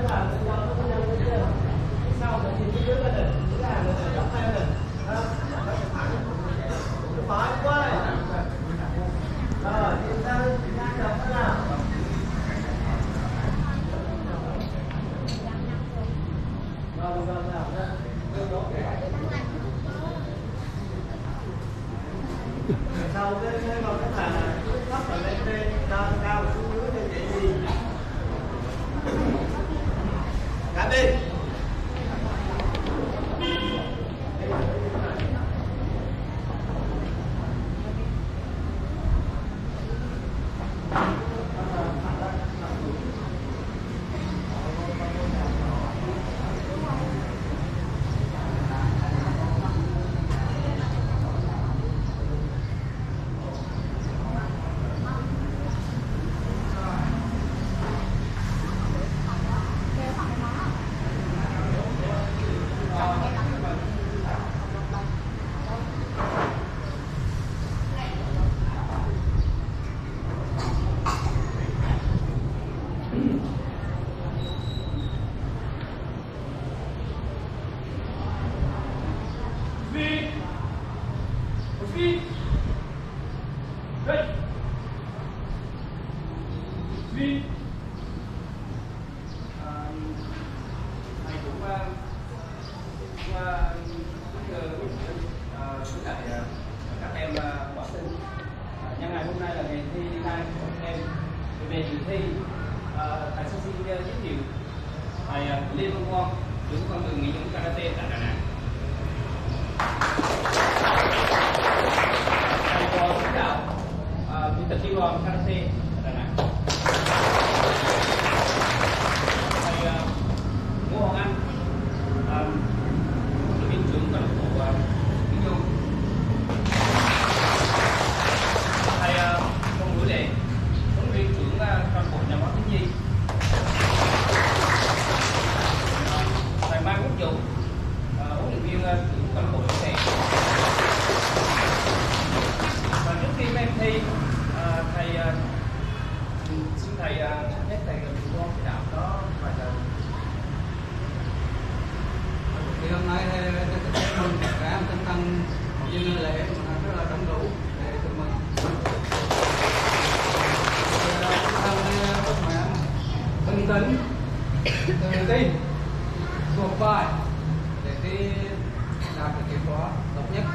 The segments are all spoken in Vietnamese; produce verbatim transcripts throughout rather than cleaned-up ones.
Sau cái cái con cái là thấp ở lên trên cao cao xuống dưới như vậy gì cả đi. Nhân ngày hôm nay là ngày thi hai của các em. Về dự thi, thầy sẽ xin giới thiệu thầy Lê Văn Quang, trưởng con đường nghỉ dưỡng karate tại Đà Nẵng. Thầy Phó lãnh đạo chủ tịch chi đoàn karate Đà Nẵng. Thầy Ngô Hoàng Anh, huấn luyện viên trưởng câu lạc bộ Kiến Dung. Thầy Công Hữu Lệ, huấn luyện viên trưởng câu lạc bộ nhà báo Thiếu Nhi. Thầy Mai Quốc Dũng, huấn luyện viên trưởng câu lạc bộ Trẻ Em. Và trước khi em thi, thầy xin thầy nhắc thầy chủ con chỉ đạo đó vài lời. Thì hôm nay thầy mừng cả tinh thần học viên ngân lễ rất là đông đủ để chúc mừng. Rất mãn, bình tĩnh, tự tin, vượt vai để khi đạt được kết quả tốt nhất.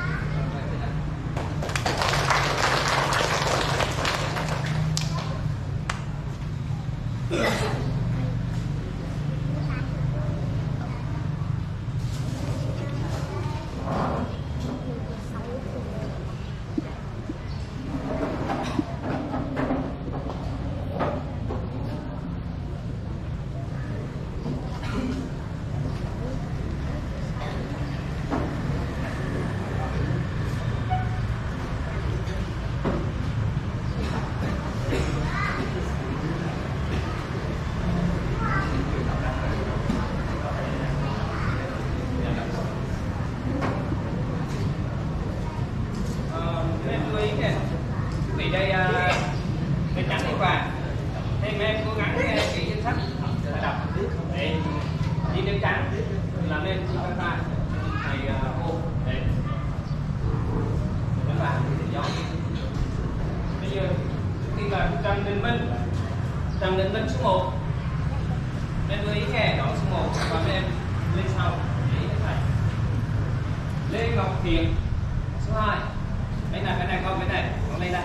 Vì đây cái trắng đi vàng, thêm em cố gắng nghe kỹ danh sách thầy đọc để đi đến trắng làm nên chi văn bài thầy ô để các bạn gió. Bây giờ khi là Trần Đình Minh, Trần Đình Minh số một, em lưu ý nghe đó số một và em lên sau để ý thầy. Lê Ngọc Thiện số hai, bên này bên này con bên này con lên đây.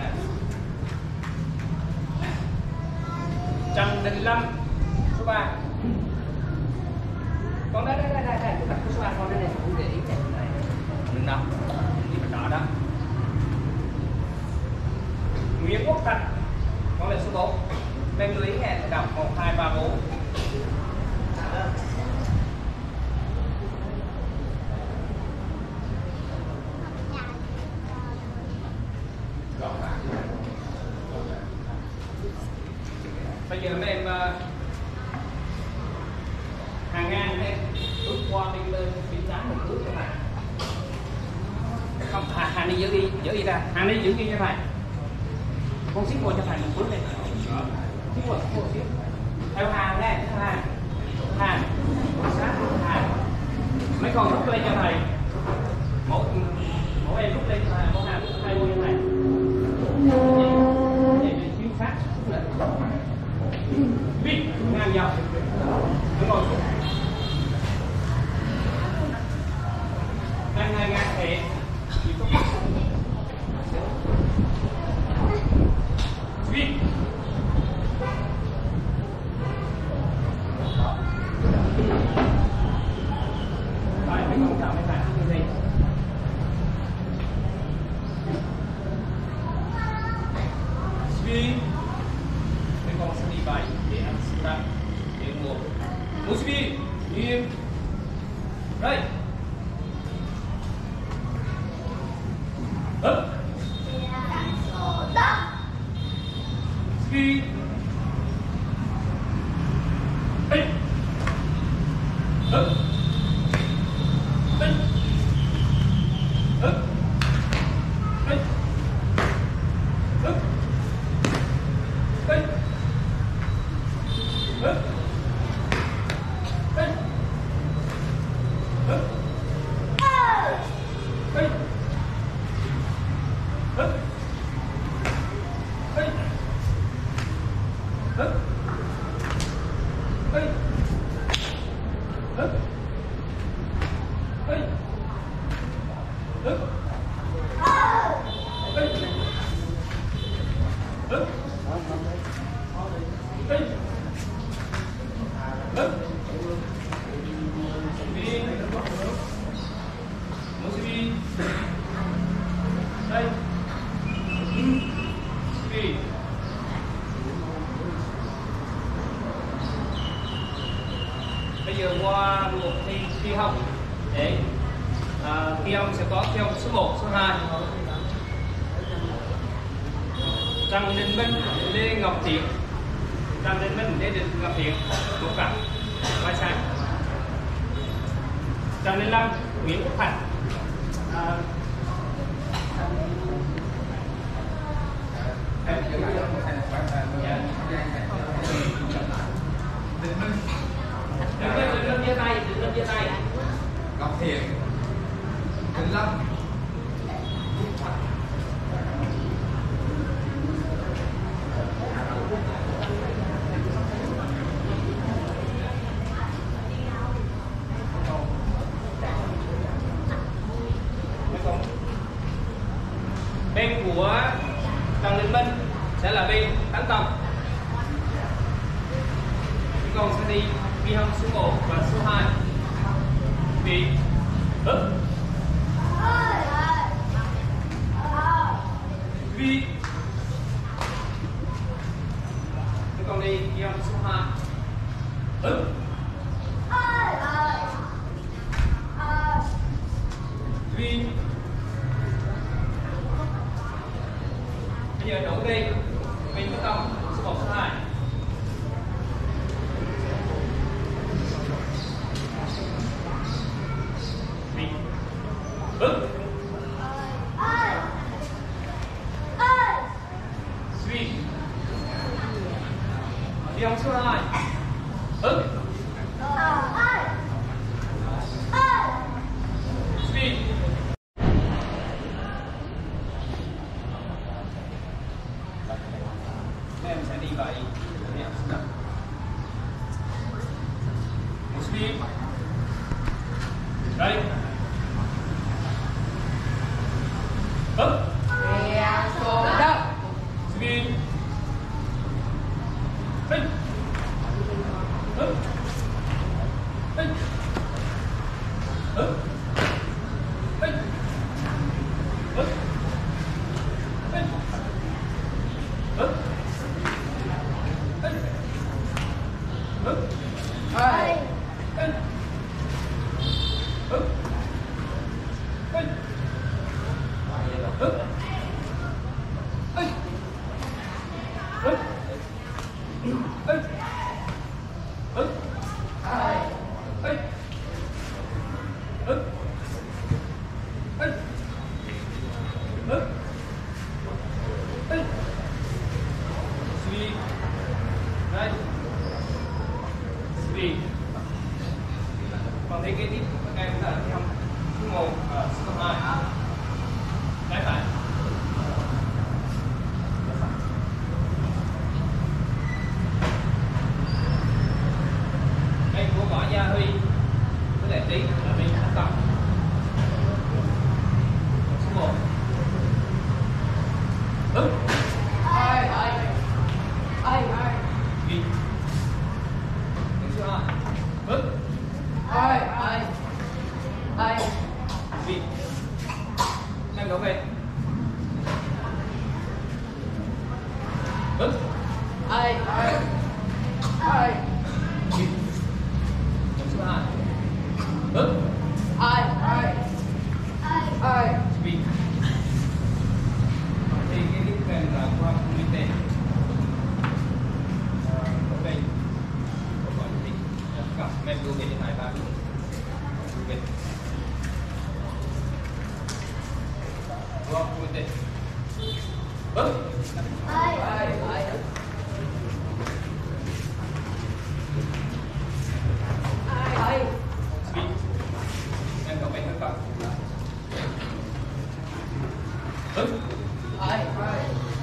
Trần Đình Lâm số ba, con đây đây đây đây đây số ba con đây này cũng để ý này đừng đâu đi mà đỏ đó. Nguyễn Quốc Thành con lên số bốn, bên lưu ý nghe đọc một hai ba bốn. Bây giờ mấy em uh, hàng ngang em bước qua bên lên bên trái một bước cho thầy. Không, hàng, hàng đi giữ đi, giữ đi ra, hàng đi giữ đi cho thầy. Con xích qua cho thầy một bước này. Xích qua, xích qua xích. Theo hàng nè, theo hàng. con rút lên cho thầy. Mỗi mỗi em rút lên cho thầy, mỗi hàng rút hai đôi cho thầy. Vậy thì chiếu sát lên. Vít ngang dọc. Đúng rồi. Ngang ngang ngang thì vít. Rồi, mấy con chào mấy bạn như thế. Speed. Mấy con sẽ đi bài để ăn start để mua. Một speed, im. Right. Up. Speed. Hey. Up. Hey. Up. Hey. Up. Hey. Up. Hey. Up. Hey. Up. Hey. Up. Hey. Up. Hey. Up. Hey. Up. Hey. Up. Speed. More speed. Right. Speed. Bây giờ qua một thi thi học để à, thi ông sẽ có thi ông số một, số hai. Trần Đình Minh, Lê Ngọc Thiện. Trần Đình Minh, Lê Đình Ngọc Thiện, một cặp, vai sai. Trần Đình Lâm, Nguyễn Quốc Thành. À, Đình Minh, Đình Minh, Đình Minh chia tay, Đình Minh chia tay. Ngọc Thiện, Đình Lâm. Bên của Trần Đình Minh sẽ là bên tấn công. Chúng con sẽ đi ghi âm số một và số hai. Đi up. Vi. Chúng con đi ghi âm số hai. Up. Vi. Bây giờ đổ đi bên tấn công số một, số hai. Đi up. Suy. Đi ông số hai. Up. Suy. Em sẽ đi vậy. Em sẽ đặt. Một speed. Đây. Up. Speed. Hey. Up. Hey. Up. Hey. Up. Hey. Up. Hey. Up. Hai. Hey. Up. Hey. Up. Hey. Up. Hey. Up. Hai. Hey. Up. Hey. Up. Hey. Speed. Right. Speed. Còn thế kế tiếp các em đã theo tí là bên tấn công. Số một. Ứng. Ai ai ai ai Ghi. Đứng số hai. Ứng. ai ai ai Ghi. Sang đấu về. Ứng. ai ai ai Ghi. Đứng số hai. Ứng. ai ai ai Ghi. Thì cái tiếp kèm là khoa học kinh tế. Ok. Câu hỏi gì? Gặp mẹ đưa về hai ba đi. Về. Khoa học kinh tế. Ứng. ai ai ai ai Ghi. Em có mấy thắc mắc? Ứng. ai ai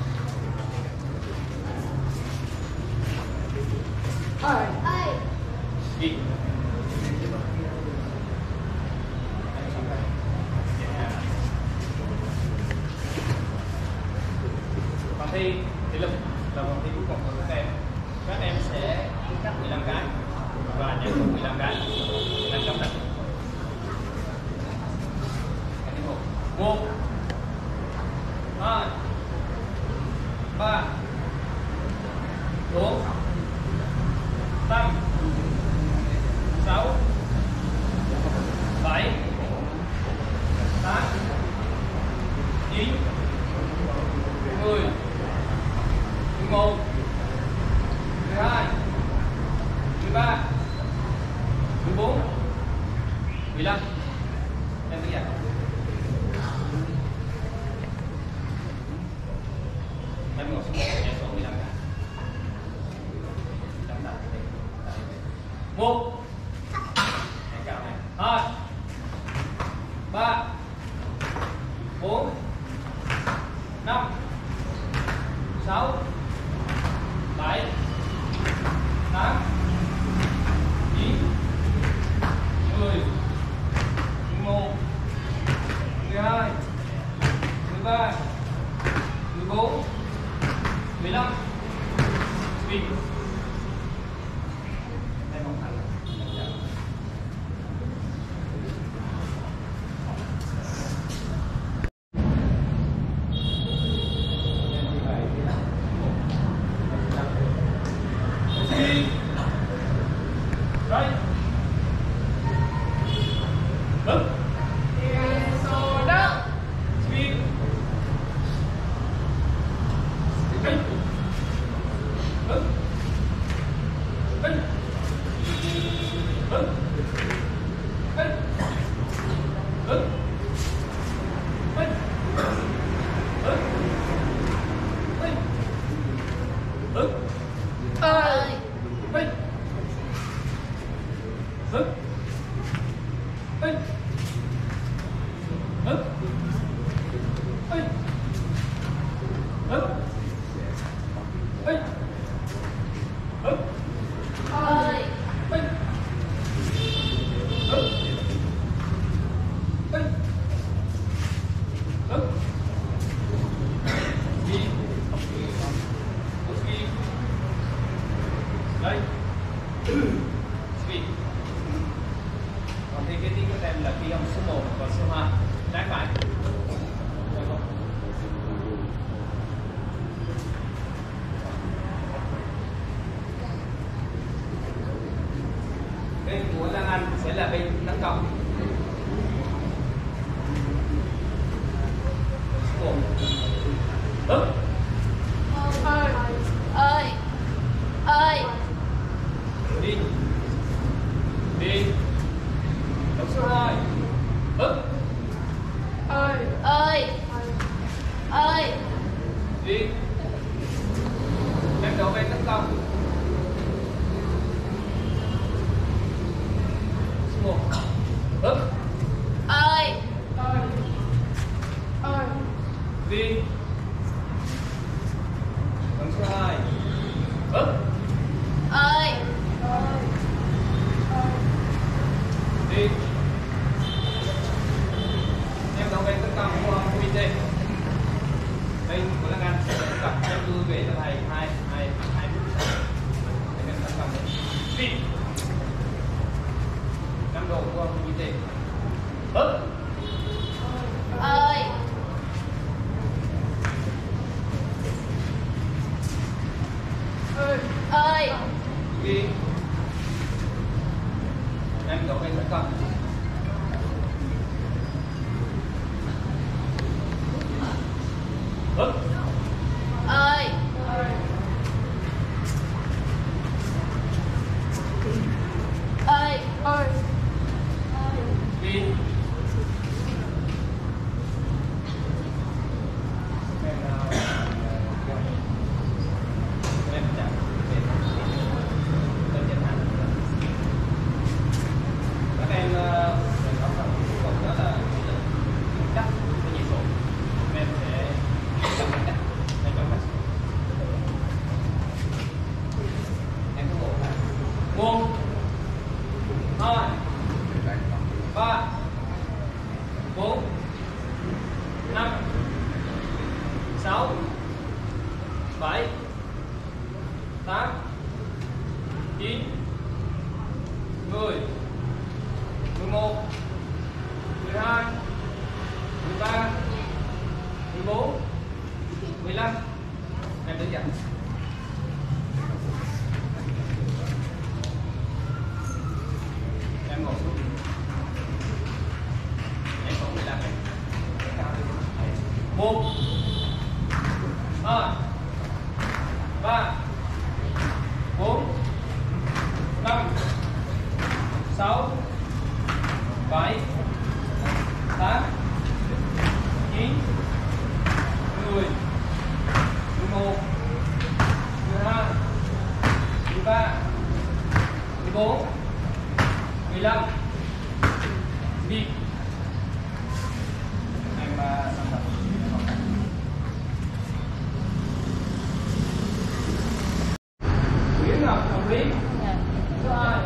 ai ai Ghi. Phần thi thì lực là phần thi cuối cùng của các em. Các em sẽ tính cách mười lăm cái và nhận được mười lăm cái năm trăm đặt. Cái thứ một. Một. Hai. Ba. Bốn. Năm. Sáu. Bảy. Tám. Chín. Mười. Mười một. Mười hai. Mười ba. Mười bốn. Mười lăm. Em biết không? Em ngồi xuống em số mười lăm cả. Chấm đặt. Một. Em cao này. Hai. Ba. Bốn. Năm. Sáu. Bảy. Tám. Chín. Mười. Mười một. Mười hai. Mười ba. Mười bốn. Mười lăm. Speed. Em không thành. Right. Up. số đó Speed. Speed. Up. Up. Up. Up. Up. Up. Up. Up. ai Up. Up. Up. Up. Up. Up. Up. Up. ai Up. Up. Up. Up. Ghi. Ghi. Đây. Speed. Còn thì cái tiếng của em là ký âm số một và số hai. Trái phải. Bên của Lan Anh sẽ là bên tấn công. Số một. Up. ai ai ai Đi. Đi. Đọc số hai. Up. ai ai ai Đi. Em đổ bên tấn công. Số một. Up. ai ai ai Đi. Vị năm độ của vị tệ ớt ơi ơi ơi vị em có cái tấn công ớt ơi ơi ơi vị em nào em chạm tôi chân thành các em phải có phần cuối cùng đó là cách cái nhịp độ em sẽ chọn cách em chọn cách em có bộ là một hai ba bốn năm sáu bảy tám chín mười mười một mười hai mười ba mười bốn mười lăm em đứng dậy em ngồi xuống em còn mười lăm một hai ba bốn năm sáu bảy tám chín mười mười một mười hai mười ba mười bốn mười lăm đi em xong rồi Nguyễn Ngọc Ngọc Lý thứ hai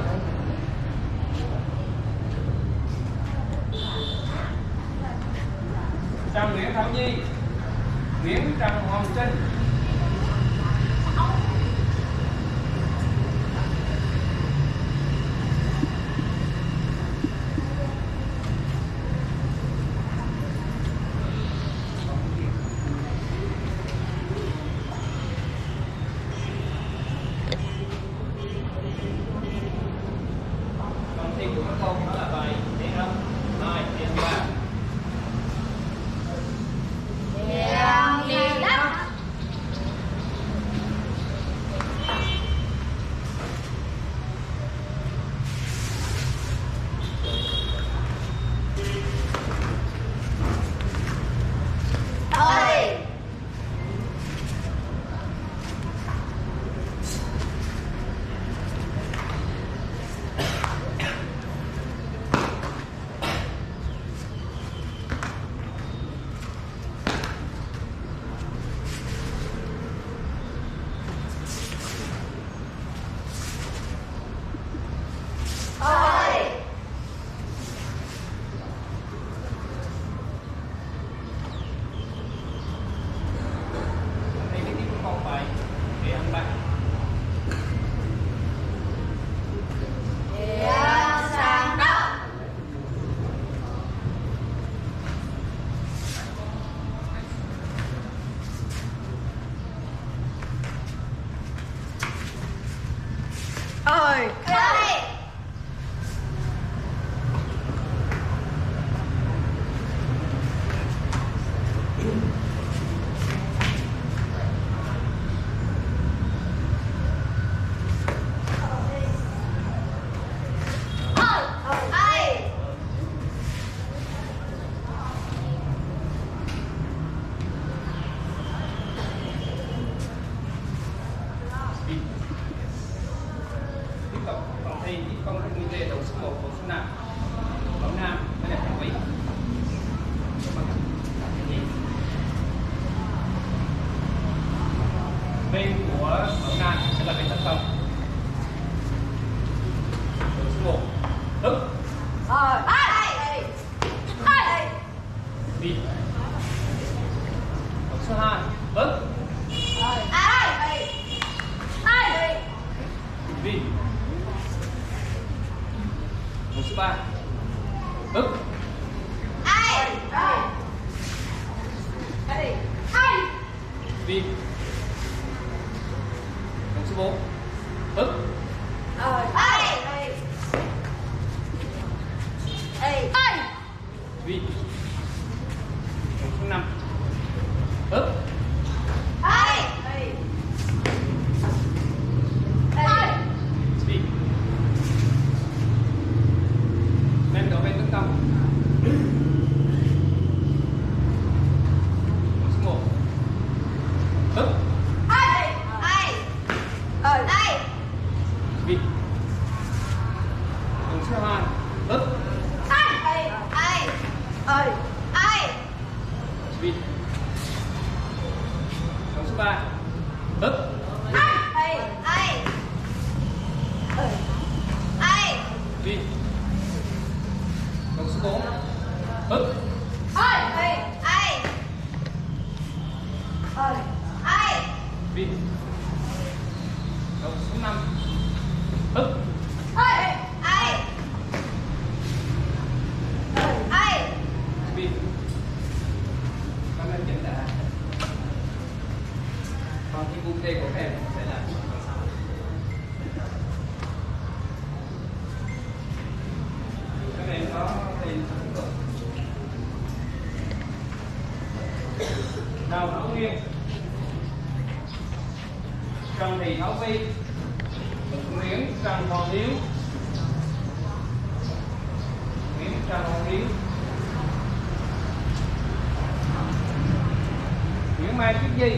Trần Nguyễn Thảo Nhi Nguyễn Trần Hoàng Trinh thi của các con đó là bài tiếng âm hai tiếng ba Giang đi đất ơi ơi đây cái tiếng của con bài để ăn bạn Giang sang đất ơi ơi ơi đi tiếp tục phần thi tiếp công thức nguyên đề đầu số một đầu số năm mẫu nam với lại thằng quý bên của mẫu nam sẽ là bên tấn công đầu số một tức ơi ơi ơi đi đầu số hai tức ơi ơi ơi đi Vòng số ba. Ức. Ai. Ai. Ai. Ai. Vi. Vòng số bốn. Ức. Ai. Ai. Ai. Ai. Vi. Vòng số năm. Ức. Ai. Ai. Ai. Vi. Men đổ bên tấn công. Vòng số một. Ức. Ai. Ai. Ai. Ai. Vi. Vòng số hai. Ức. Ai. Ai. Ai. Ai. Vi. Vòng số ba. Ức. Ai. Ai. Ai. Vi. Vòng số bốn. Ức. Ai. Ai. Ai. Ai. Vi. Vòng số năm. Ức. Ai. Ai. Ai. Vi. Cảm ơn chính đã. Còn những vụ đề của các em sẽ là phần sau. Các em có tên sẵn rồi. Đào Thảo Nguyên, Trần Thị Thảo Vi, Nguyễn Trần Hoàng Hiếu, Nguyễn Trần Hoàng Hiếu, Nguyễn Mai Tuyết Nhi,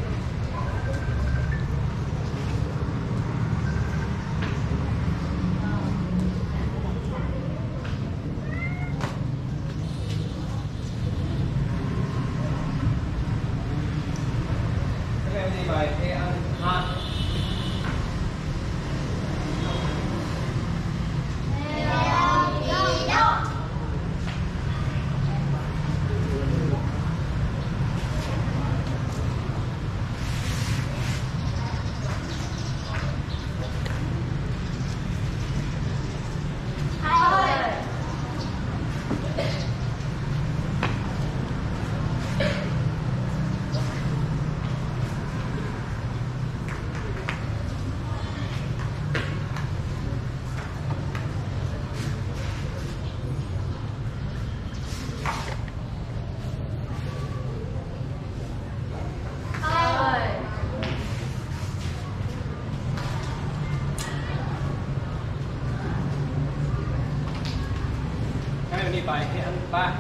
các em đi bài E ăn hai. Các em đi bài E ăn ba.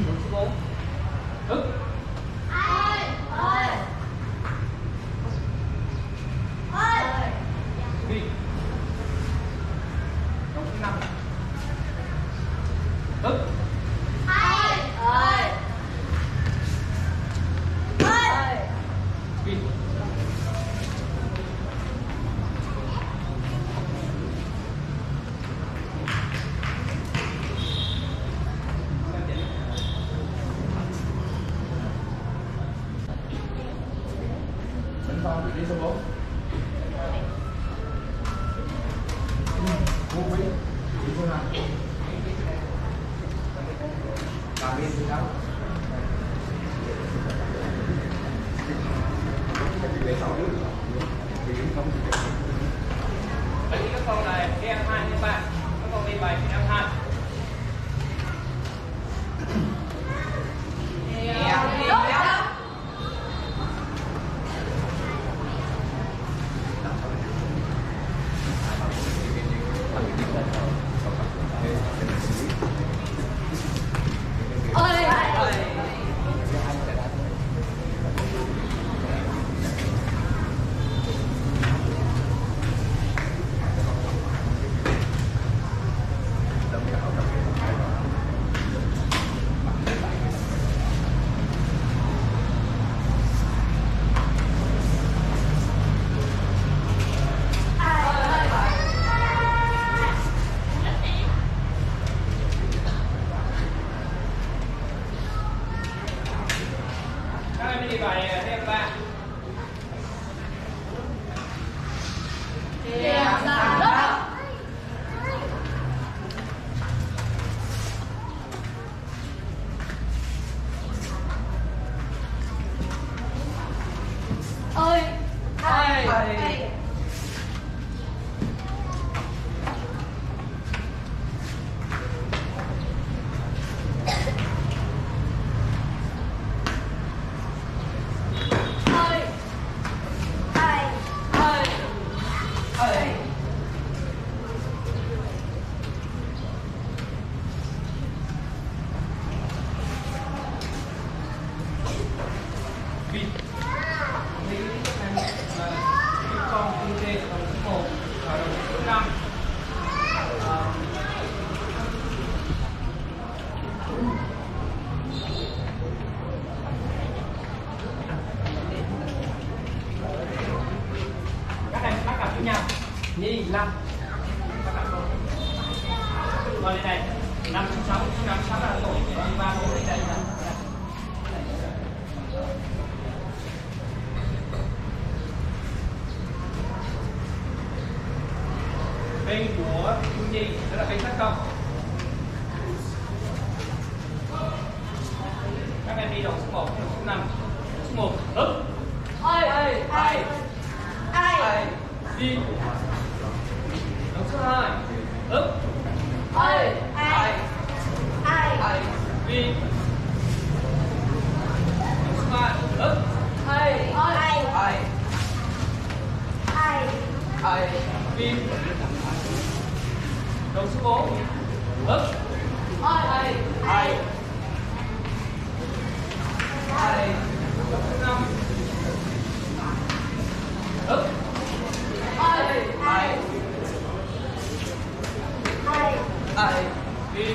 Đấu số bốn. Ức. Ơi. Ơi. Ơi. Đi. Đấu số năm. Ức. Ơi. Ơi. Ơi. Đi. Sẵn sàng vị trí số bốn. Vũ Quý, vị trí số năm. Làm viên thứ sáu. Đấy, các con này em hai em ba, các con đi bài em hai. Ơi. Các em đi bài em ba. Điểm giám đốc. Ơi. Ơi. Ơi. Ơi. Ơi. Ơi. Ơi. Đi. Đi các em là cái con kinh tế đầu số một và đầu số năm. À, các em bắt cặp với nhau. Nhi năm. Bắt cặp luôn. Rồi đây này. Năm số sáu, số năm sáu là tuổi thì đi ba bốn đây đây là. Bên của Phương Nhi đó là bên tấn công. Các em đi đầu số một, đầu số năm. Số một, ức. Ơi. Ơi. Ơi. Ơi. Đi. Đầu số hai, ức. Ơi. Ơi. Ơi. Đi. Đầu số ba, ức. Ơi. Ơi. Ơi. Đi. Đầu số bốn, ức. Ơi. Hai. Hai. Đầu số năm, ức. Ơi. Hai. Ơi. Đi.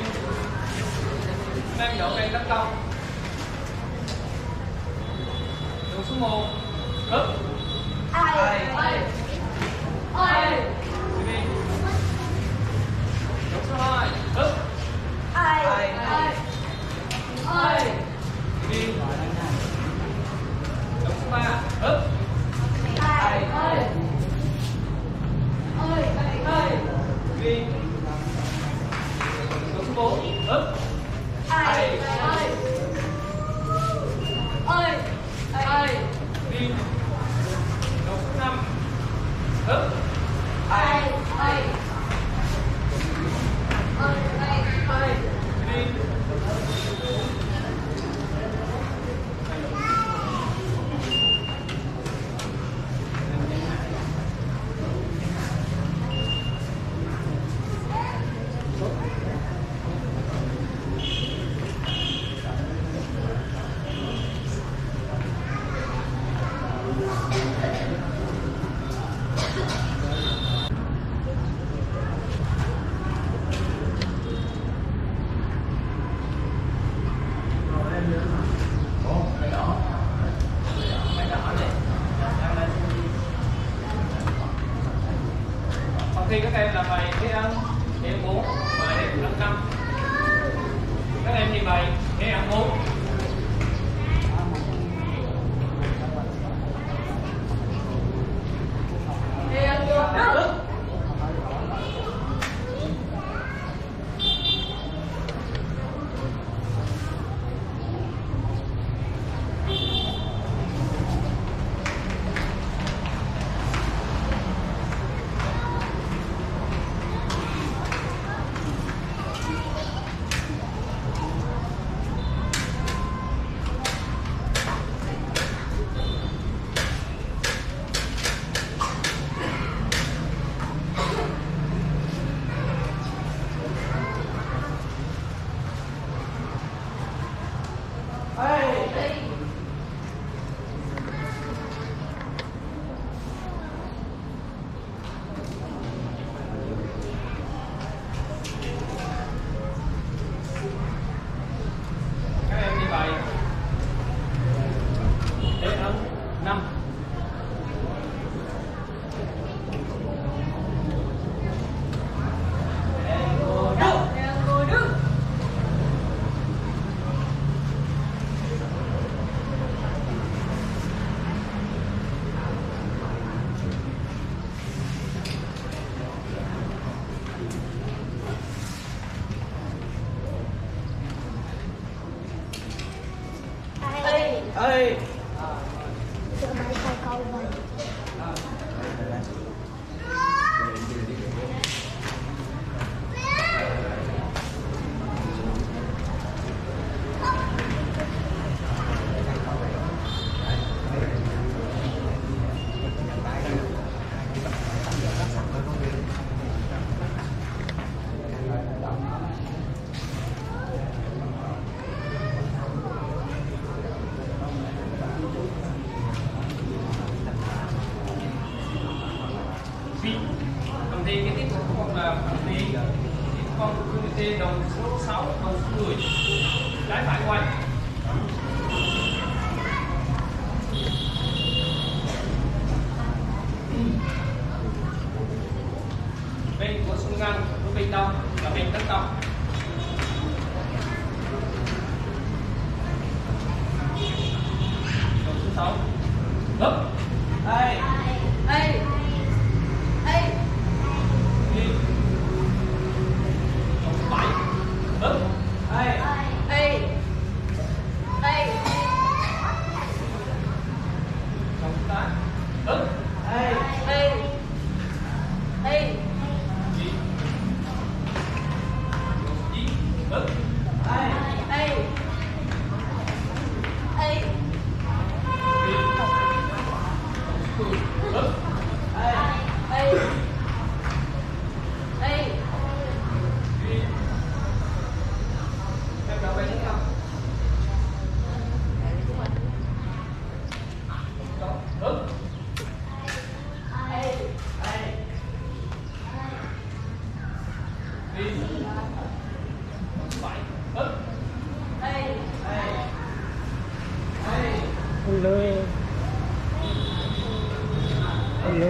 Em đổ bên tấn công. Đầu số một, ức. Ơi. Ơi. Đi. Đầu số hai, ức. Ơi. Ơi. Đi. Đầu số ba, ức. Ơi. Ơi. Ơi. Đi. Đầu số bốn, ức. Ơi. Ơi. Ơi. Đi. Đầu số năm, ức. Ơi. Ơi. Ơi. Ơi. Đi. thì bảy, nghe ăn bốn. Em vô đất. Các em đi bài để ấn năm. Em vô đất. Ê. Ê, Tụi mày coi câu vậy. vị phần thi cái tiếp của con là phần thi con phương tiện đồng số sáu đồng số mười trái phải quay. Bên của xung ngăn của bên đông và bên tấn công. Đồng số sáu gấp đây Ê. Ê. đi đồng số bảy gấp đây Ê. Ê. đồng số tám gấp đây Ê. Ê. chín chín gấp đây Ê. Ê. đi mười gấp đây Ê. Ê. đi em đọc bài tiếp không đó gấp Ê. đi bảy gấp Ê. Hello. Hello.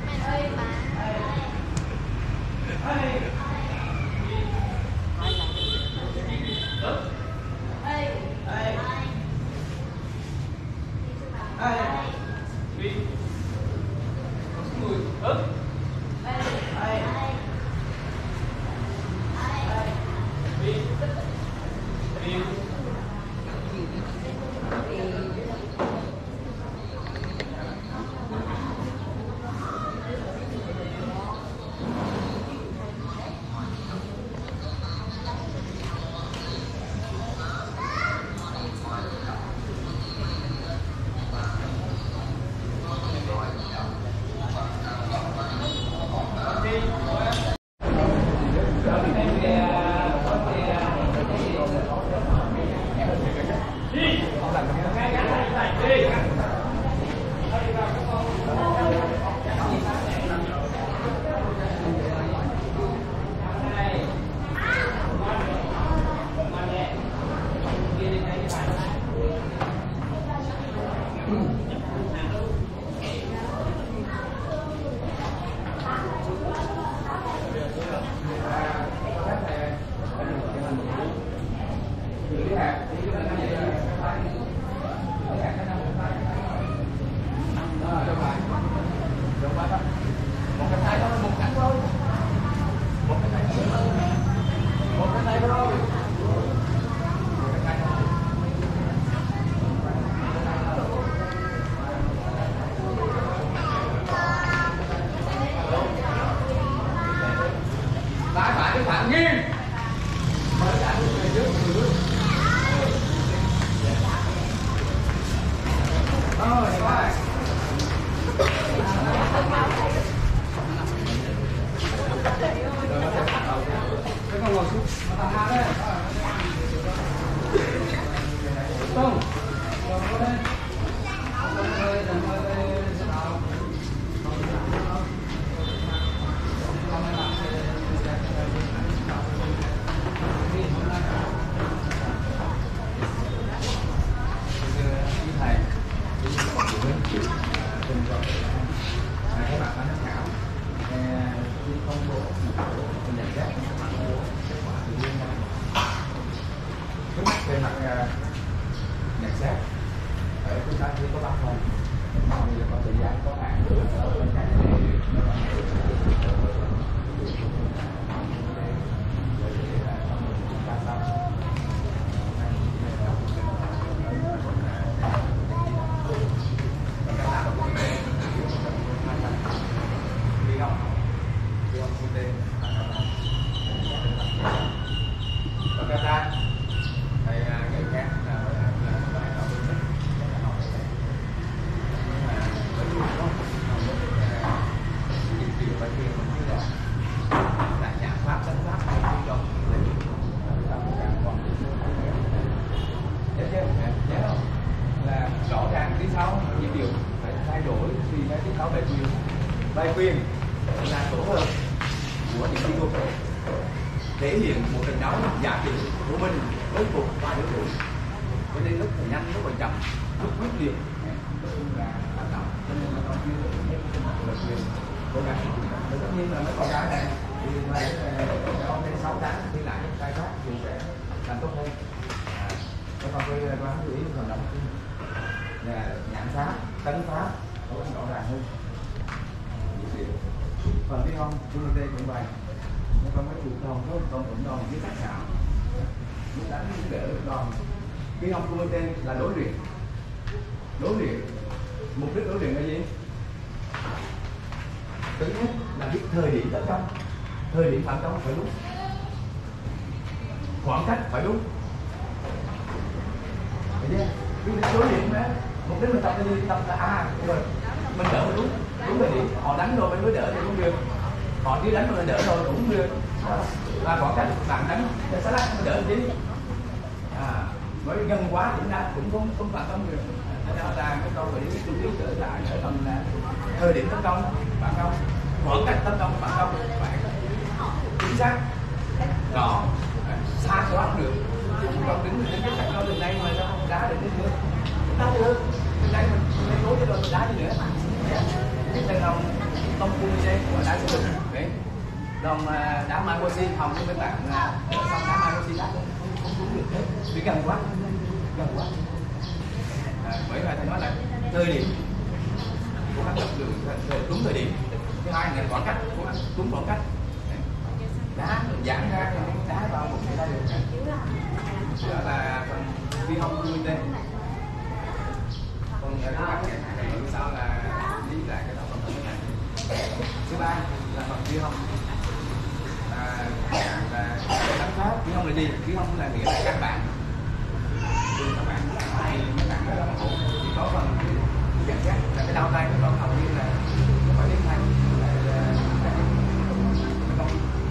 đi mười gấp đi đi cái hạt đi cái này cái tay cái hạt cái năm cái tay đó cho bạn cho bạn đó một cái tay đó một cánh thôi một cái tay thôi một cái tay thôi một cái tay thôi tay phải cái thẳng nghiêng mới cả về trước trước rồi vai cái con ngồi xuống mà thằng hai đấy không còn có đây đừng hơi đừng hơi đây sẽ nào các bạn ban giám khảo khi công bố nhận xét các bạn mua kết quả tự nhiên trước mắt về mặt nhận xét ở chúng ta chỉ có ba phần bây giờ có thời gian có hạn bên cạnh bài quyền là tổ hợp của những kỹ thuật thể hiện một trận đấu giá trị của mình với một vài đối thủ, cho nên rất là nhanh, rất là chậm, rất quyết liệt, là hoạt động cho nên là con chuyên hết lời quyền cố gắng. Tất nhiên là mấy con gái này thì phải trong cái sáu tháng đi lại khai thác thì sẽ làm tốt hơn. Các con quay qua chú ý hoạt động là nhãn pháp, tấn pháp nó rõ ràng hơn. Phần đi không, chúng ta cũng vậy. Nó có mấy trụ đòn, có con cũng đòn với sắc xảo. Lúc đánh để đòn. Cái không của tên là đối luyện. Đối luyện. Mục đích đối luyện là gì? Thứ nhất là biết thời điểm tấn công, thời điểm phản công phải đúng, khoảng cách phải đúng. Thấy chưa? Cái đối luyện đó, mục đích mình tập là gì? Tập là à, rồi mình đỡ đúng. Đúng rồi, họ đánh rồi mình mới đỡ thì cũng được, họ chưa đánh mà mình đỡ rồi cũng được, và khoảng cách bạn đánh cho sát lắc đỡ chứ, à, mới gần quá cũng đã cũng không không phản công được. Đó là cái câu về cái chú ý trở lại ở phần là thời điểm tấn công, phản công, khoảng cách tấn công, phản công phải chính xác, rõ, xa quá không được, chúng con đứng đến cái cạnh câu đường này mà nó không đá được cái nữa, đá được, đường này mình lấy lối cho rồi mình đá gì nữa. Tiếp theo đồng tông cung dây của đá số đựng đấy, đồng đá Magosi hồng như mấy bạn xong đá Magosi đá không không đúng được hết, vì gần quá, gần quá. À, bởi vậy thì nói là thời điểm của các tập luyện đúng thời điểm, thứ hai là khoảng cách của đúng khoảng cách, đá giãn ra đá vào một cái được, đó là phần phi hông quy tê. Còn các bạn sau là lý lại cái đó phần thứ này. Thứ ba là phần phi hông, à, là đánh pháp. Phi hông là gì? Phi hông là nghĩa là các bạn, các bạn thì mấy bạn rất là ổn. Chỉ có phần nhận xét là cái đau tay của con hầu như là không phải đến tay, không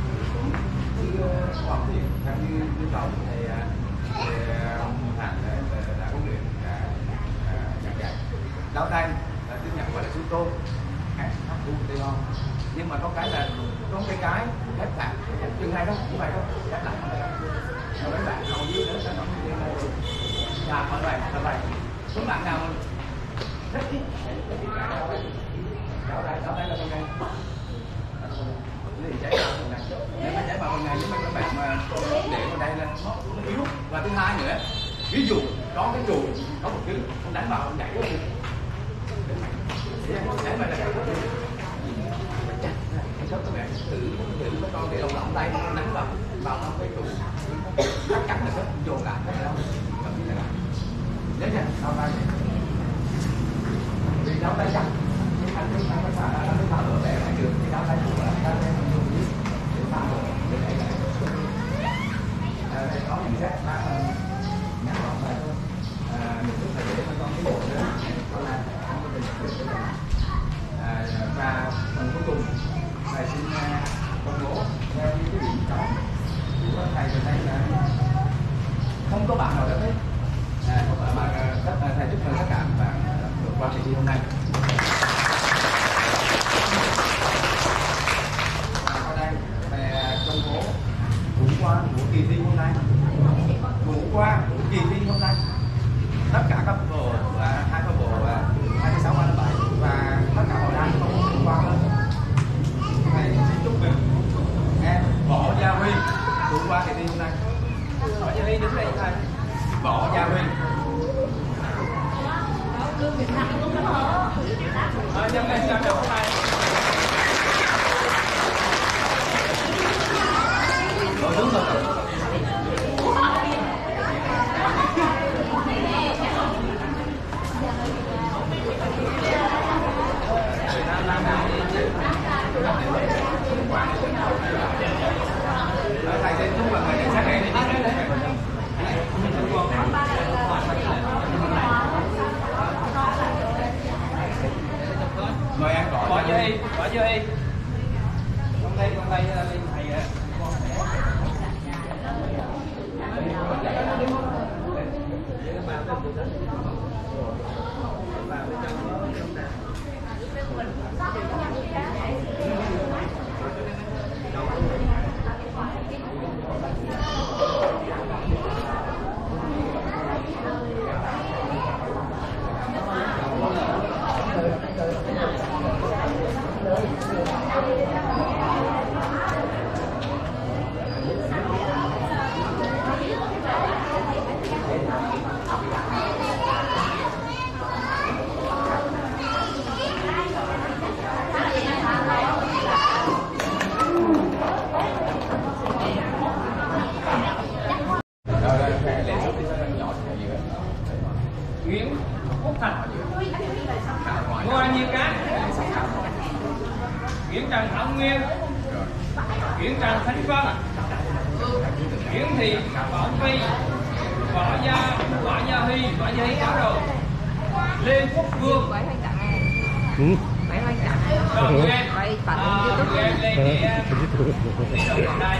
cứ học thì theo như yêu cầu thì Thành đã huấn luyện đã giảng dạy. Đau tay là tiếng Nhật gọi là suto, suto, nhưng mà có cái là có cái cái ép lại chừng này đâu, như vậy đâu, ép lại rồi mấy bạn hầu như nữa sẽ nói như thế này, là mọi bài là bài, số bạn nào rất ít, đau tay, đau tay là con này. thì chảy vào bên này. Nếu mà chảy vào bên này, nếu mà các bạn mà để vào đây là nó yếu. Và thứ hai nữa, ví dụ có cái trụ, có một thứ không đánh vào không chảy được. Đánh vào là chảy được. Các bạn thử thử với con để lồng lỏng tay đánh vào vào trong cái trụ, chắc chắn là rất dồn lại cái đó. Nhớ chưa? Đau tay. Vì đau tay chặt, nhưng anh chúng ta phải phá nó phá lửa bẻ lại được, thì đau tay cũng là đau tay mình dùng để phá lửa để đẩy lại. Đây có những cái phá ngắn gọn lại thôi. Một chút là để cho con cái bộ nữa, con này không có tình và phần cuối cùng thầy xin công bố theo những cái điểm chọn của thầy từ đây là không có bạn nào đã hết. À, không phải mà tất thầy chúc mừng tất cả các bạn vượt qua kỳ thi hôm nay. Ở đây thầy công bố vụ qua của kỳ thi hôm nay, vụ qua của kỳ thi hôm nay tất cả các bộ hai các bộ hai mươi sáu ba mươi bảy và tất cả hội đang có vụ qua hết. Thầy xin chúc mừng em Võ Gia Huy vượt qua kỳ thi hôm nay. Võ Gia Huy đứng đây thầy. Võ Gia Huy. Ờ, nhân lên cho được thầy. Rồi đúng rồi. Thầy sẽ chúc mừng người sát này đi. Mời em gọi Võ Gia Huy, Võ Gia Huy. Con đây, con đây lên thầy ạ. Nguyễn Quốc Thành, Ngô An Nhiên Cát, Nguyễn Trần Thảo Nguyên, Nguyễn Trần Khánh Vân, Nguyễn Thị Bảo Phi, Võ Gia Võ Gia Huy, Võ Gia Huy có rồi, Lê Quốc Vương. Ừ. Rồi người em, người em lên để đi đâu vào đây.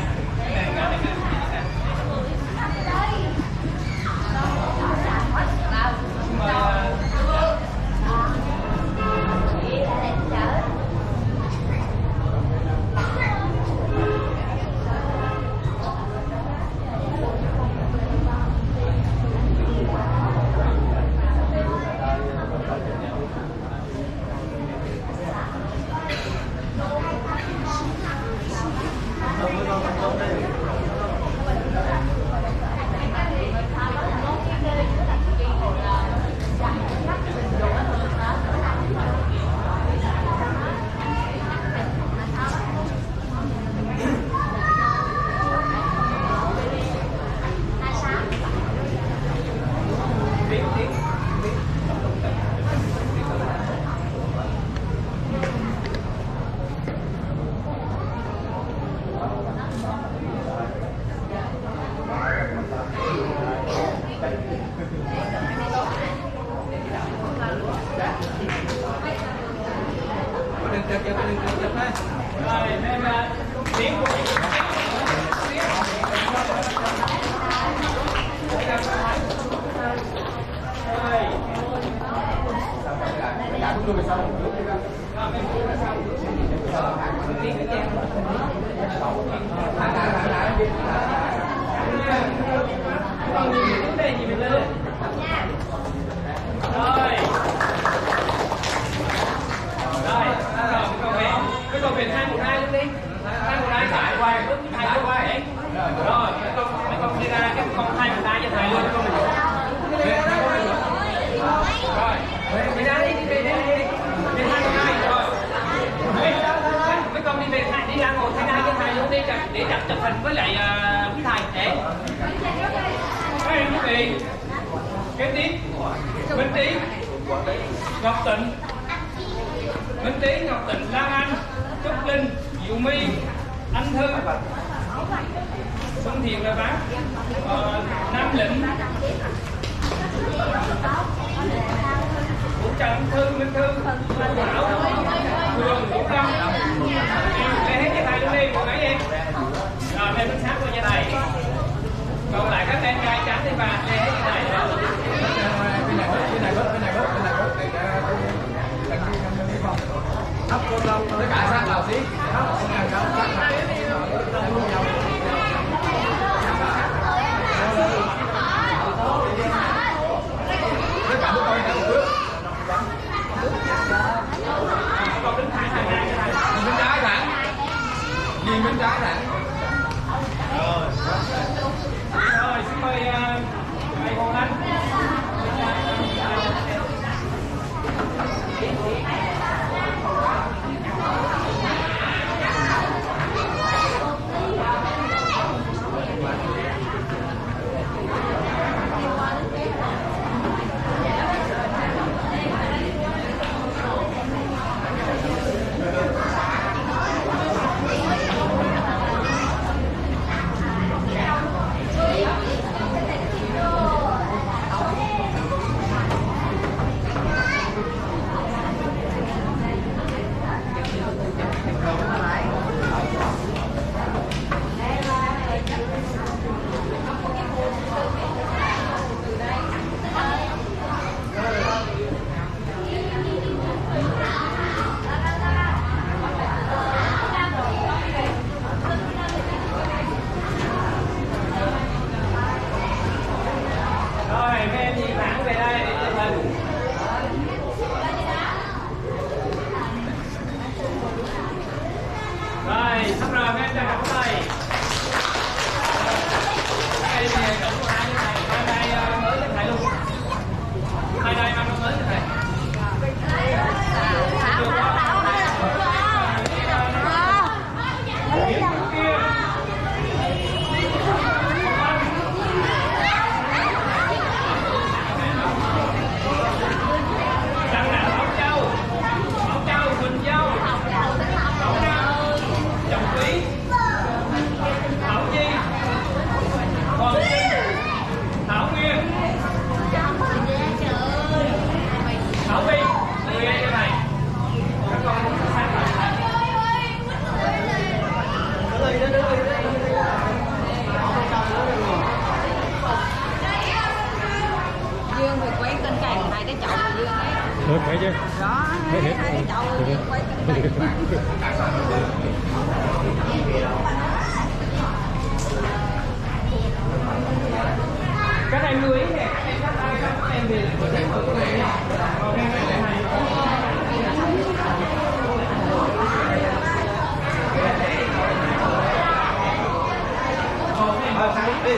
Còn nhiều vấn đề gì mình lên. Rồi. Rồi, rồi, câu Việt. Cái câu Việt hai một hai luôn đi. hình với lại uh, quý thầy để các em quý vị kế tiếp Minh Tiến, Ngọc Tịnh, Minh Tiến, Ngọc Tịnh, Lan Anh, Trúc Linh, Diệu My, Anh Thư, Xuân Thiện rồi bác, ờ, Nam Lĩnh, Vũ Trần, Thư, Minh Thư, Thảo, Hường, Vũ Tâm, em lấy hết cho thầy luôn đi, mọi người em. Rồi em mình sát qua cho thầy. Còn lại các em trai trắng thì bà lấy hết cho thầy. Cái này bớt, cái này bớt, cái này bớt, cái này bớt, cái này bớt. Hấp con lông, tất cả sát vào xí. Hấp, sát vào, sát vào. Tất cả bước con đã một bước. Còn đứng thẳng thẳng này cho thầy. Bên trái thẳng. Nhìn bên trái thẳng. Rồi. Rồi, xin mời thầy Hồ Anh. Được vậy chứ. Đó, hai cái chậu quay cái các em lưu ý nè, các em các ai các em về lại thầy có thể còn em lại thầy đi.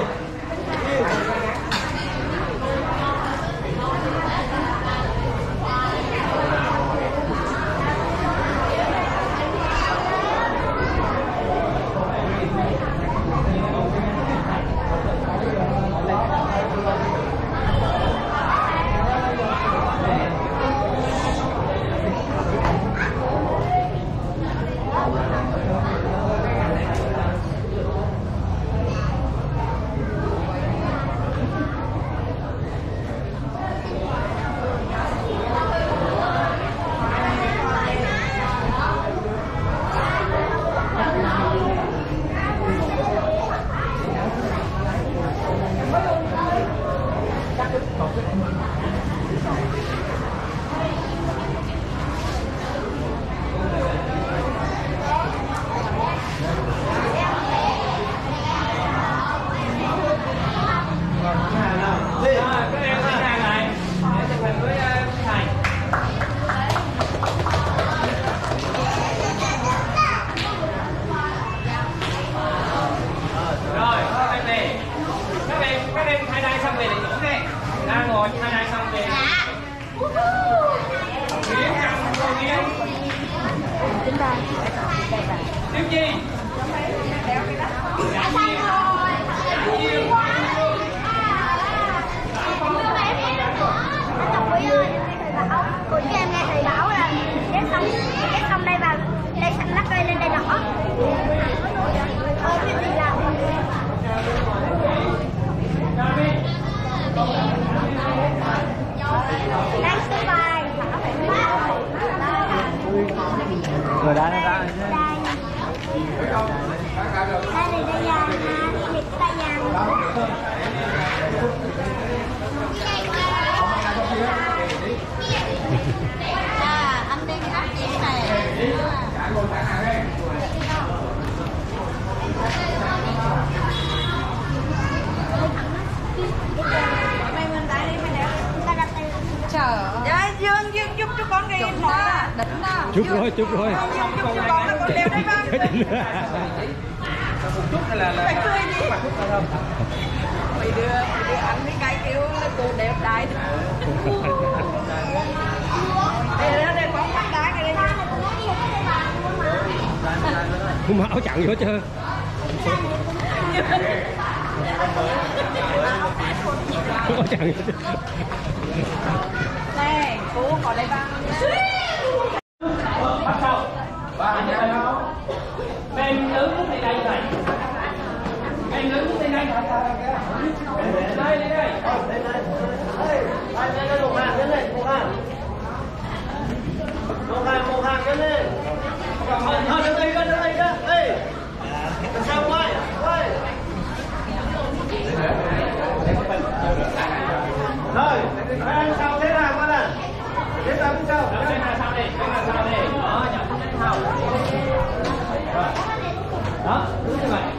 Tiêu Chi. Đánh số bài. Rồi đã đã Đây này đây là thịt tay nhàng. À, anh đi áp chén này. Mày mình tại đi mày đẹp. Trời ơi, Dương, Dương giúp cho con đi nọ. Đỉnh đó. chúc rồi chúc rồi Dương giúp cho con là con leo đấy ba. một chút hay là là Mày cười gì? Mày đưa, mày đưa anh với cái kêu là cô đẹp đại. Đây đây đây bóng mắt đá cái đây. không áo chặn vô chưa không áo chặn vô chưa. Này, cô có đây ba. bắt đầu bên đứng thì đây này bên đứng thì đây đây đây đây Đây một hàng lên lên, một hàng. Một hàng, một hàng lên lên. Thôi đứng đây, đứng đây, đứng đây. Làm sao quay, quay. Rồi, anh sao thế nào con ạ? Thế nào cũng sao? bên là sao đi bên là sao đi đó nhận đến sau đó cứ như vậy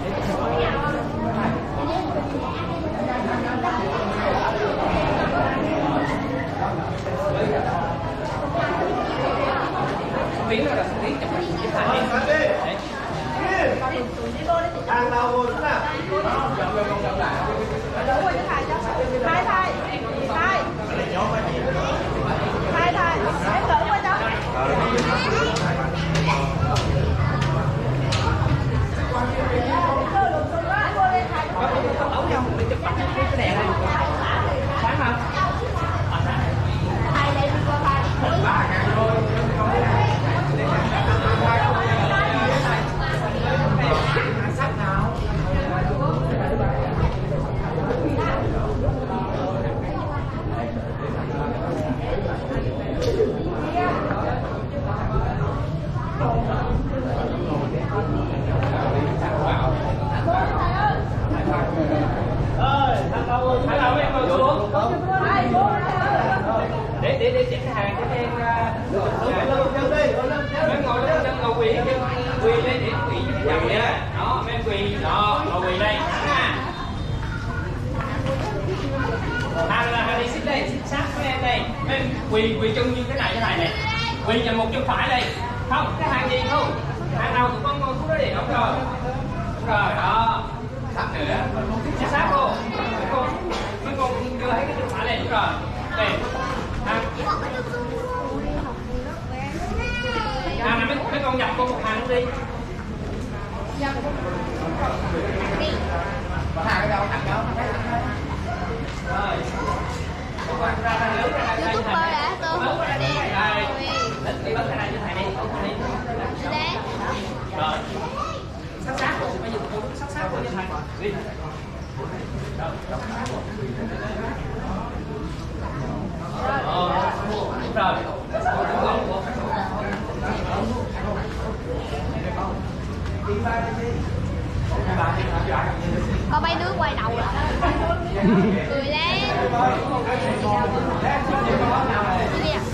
biến rồi là biến chụp chụp thành đi Hàng nào một chút nào. Thay thay. Thay. Thay thay. Em gửi qua cho. ấu nhau mình chụp bắt cái đèn này sáng không Hai đây đi qua hai. Ba ngàn thôi. Hãy làm em ngồi xuống để để để chỉnh hàng cho em em ngồi lên chân ngồi quỳ quỳ lên để quỳ chồng nha đó em quỳ đó ngồi quỳ đây hàng là hàng đi xích đây xích sát với em đây em quỳ quỳ chân như thế này thế này này quỳ nhầm một chân phải đây không cái hàng gì không hàng nào tụi con ngồi xuống đó đi đúng rồi đúng rồi đó sát nữa chính xác luôn mấy con mấy con chưa thấy cái chân phải này đúng rồi đây hàng hàng này mấy, mấy con nhập con một hàng đi Có hàng ở đâu? Hàng đâu? rồi các bạn ra ra lớn ra đây YouTuber đã tôi lớn ra đây đây Đây. đi bắt cái này như thầy đi Đấy. rồi sát sát luôn bây giờ tôi sát sát luôn như thầy đi ờ đúng rồi Có mấy đứa quay đầu rồi. Cười lên. Đi à.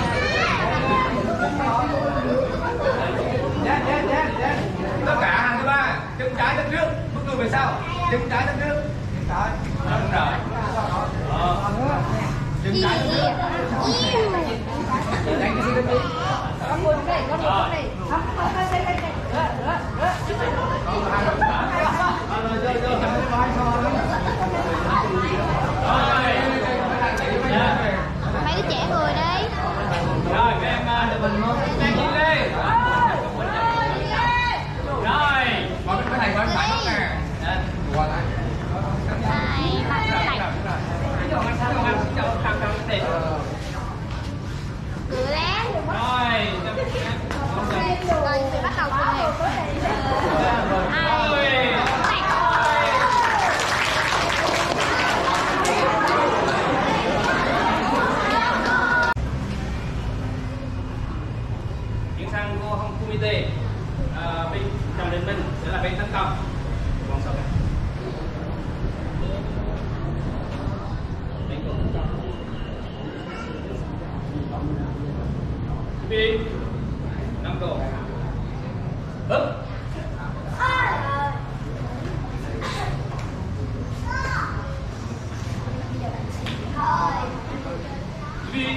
Tất cả hàng thứ ba, chân trái chân trước, bước lùi về sau, chân trái chân trước, chân trái, đúng rồi chân Gì trái chân gì trước. à. Đánh cái gì lên đi. Con buồn này, con buồn này. Không, không, không, không, không. Rồi rồi rồi, chấm cái vai cho. Mấy đứa trẻ người đi. rồi em được mình muốn đi đi rồi Còn cái này của anh phải nè. Qua lại. Này, bắt cái này. Cười lên. rồi Rồi, mình bắt đầu cười. Hai. Đi năm độ ấp đi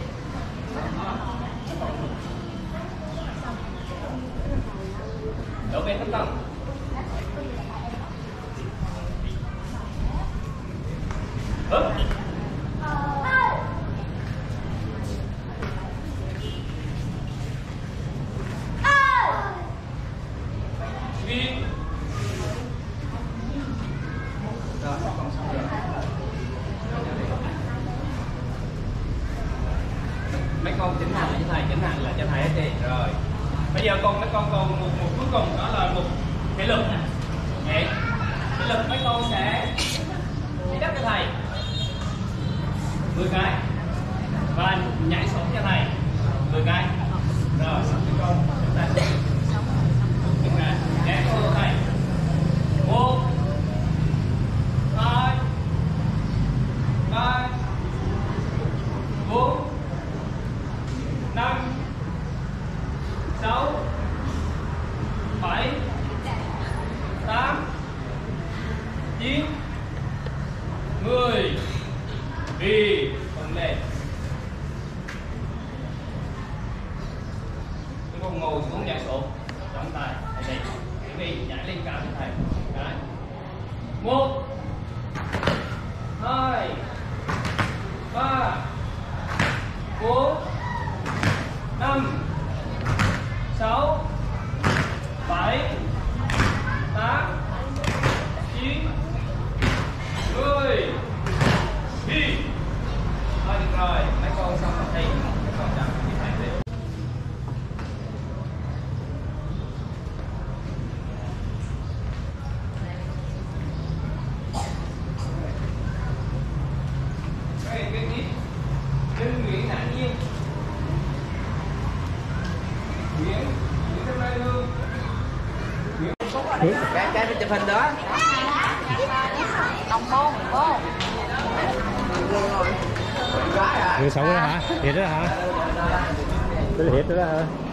đổ bên tấm tầng ấp đi rồi con xong rồi mấy con chỉnh hành là cho thầy chỉnh hành là cho thầy hết đi rồi bây giờ con mấy con còn một một cuối cùng đó là một thể lực nè vậy thể lực mấy con sẽ đi đất cho thầy mười cái và nhảy xuống cho thầy mười cái rồi xong mấy con chúng ta sẽ chúng ta nhảy xuống thầy một hai ba bốn năm sáu bảy tám chín mười đi còn lên chúng con ngồi xuống nhảy sổ trọng tài thầy đi chuẩn bị nhảy lên cao cho thầy cái một hai ba bốn năm sáu bảy tám chín mười đi thôi được rồi mấy con xong rồi đi mấy con chậm đi thầy đi cái cái tiếp Đinh Nguyễn Thản Nhiên Nguyễn Nguyễn Thanh Mai Hương cái cái chụp hình đó đồng môn cô Người sống đó hả? Thiệt đó hả? Thiệt đó hả?